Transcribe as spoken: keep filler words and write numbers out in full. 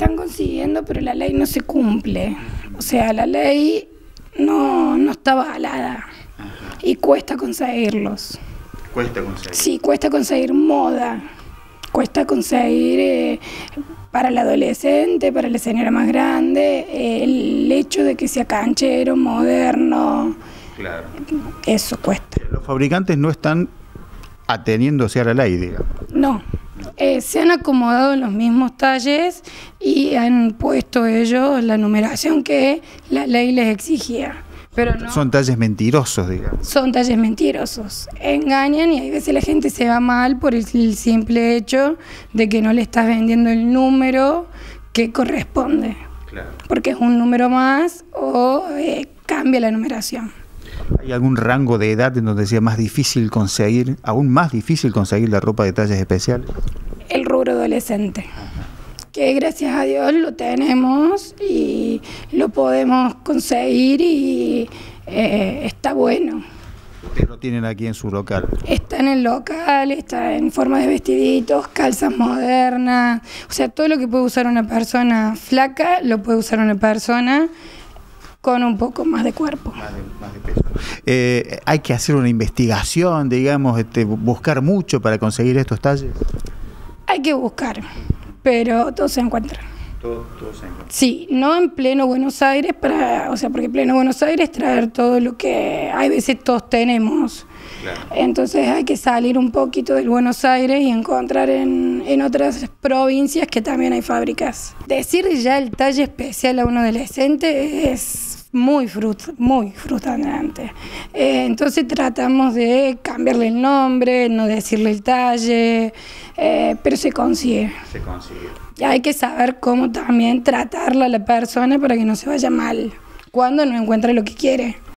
están consiguiendo, pero la ley no se cumple. O sea, la ley no, no está avalada. Ajá. Y cuesta conseguirlos. ¿Cuesta conseguir? Sí, cuesta conseguir moda. Cuesta conseguir eh, para el adolescente, para la señora más grande, eh, el hecho de que sea canchero, moderno. Claro. Eso cuesta. Los fabricantes no están ateniéndose a la ley, digamos. No. Eh, se han acomodado en los mismos talles y han puesto ellos la numeración que la ley les exigía. Pero no, son talles mentirosos, digamos. Son talles mentirosos. Engañan y a veces la gente se va mal por el, el simple hecho de que no le estás vendiendo el número que corresponde. Claro. Porque es un número más o eh, cambia la numeración. ¿Hay algún rango de edad en donde sea más difícil conseguir, aún más difícil conseguir la ropa de tallas especiales? El rubro adolescente. Que gracias a Dios lo tenemos y lo podemos conseguir y eh, está bueno. ¿Ustedes lo tienen aquí en su local? Está en el local, está en forma de vestiditos, calzas modernas, o sea, todo lo que puede usar una persona flaca lo puede usar una persona con un poco más de cuerpo. Más de, más de peso. Eh, ¿Hay que hacer una investigación, digamos, este, buscar mucho para conseguir estos talles? Hay que buscar. Pero todo se encuentra. Todo, todo se encuentra. Sí, no en pleno Buenos Aires, para, o sea, porque pleno Buenos Aires traer todo lo que hay veces todos tenemos. Claro. Entonces hay que salir un poquito del Buenos Aires y encontrar en, en otras provincias que también hay fábricas. Decir ya el talle especial a un adolescente es muy, frut, muy frustrante. Eh, entonces tratamos de cambiarle el nombre, no decirle el talle, eh, pero se consigue. Se consigue. Y hay que saber cómo también tratarla a la persona para que no se vaya mal cuando no encuentra lo que quiere.